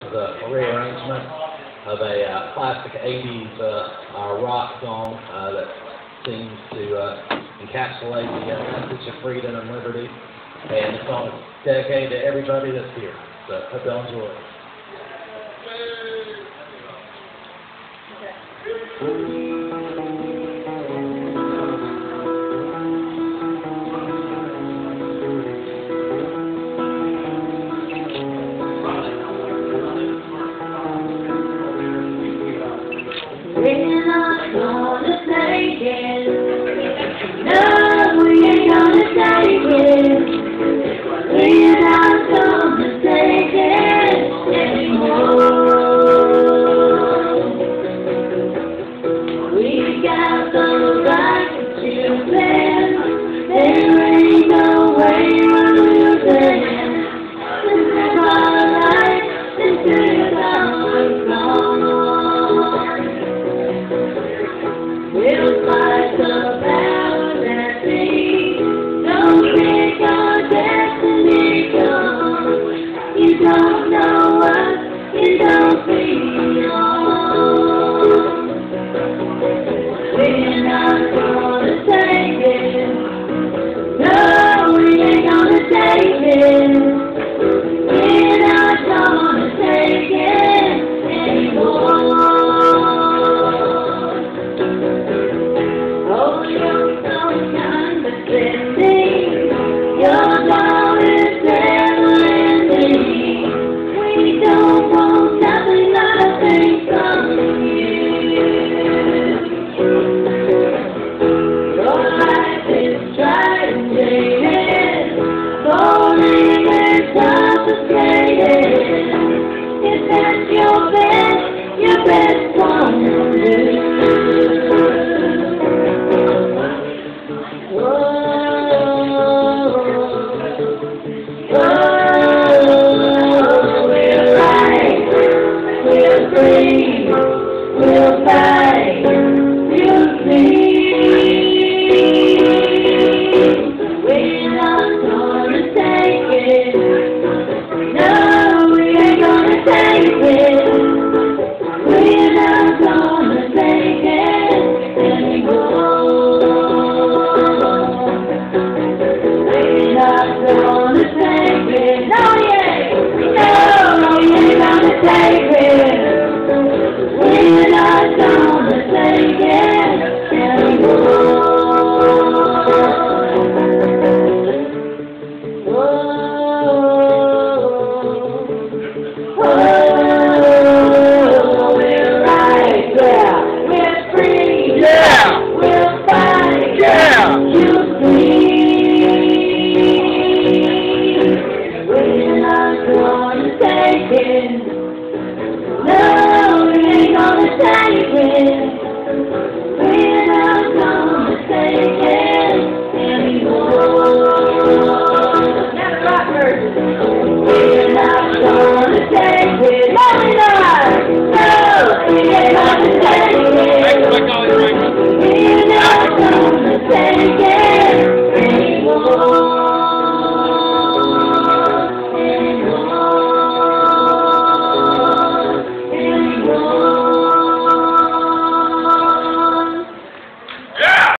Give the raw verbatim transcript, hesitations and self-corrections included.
The rearrangement of a uh, classic eighties uh, uh, rock song uh, that seems to uh, encapsulate the uh, message of freedom and liberty. And the song is dedicated to everybody that's here. So hope y'all enjoy it. We're not gonna take it. No, we ain't gonna take it. We're not gonna take it anymore. We got the right to live. There ain't no way we'll stand. This is our life. This is our song. We'll fight the battle that we don't make our destiny come. You don't know us, you don't belong.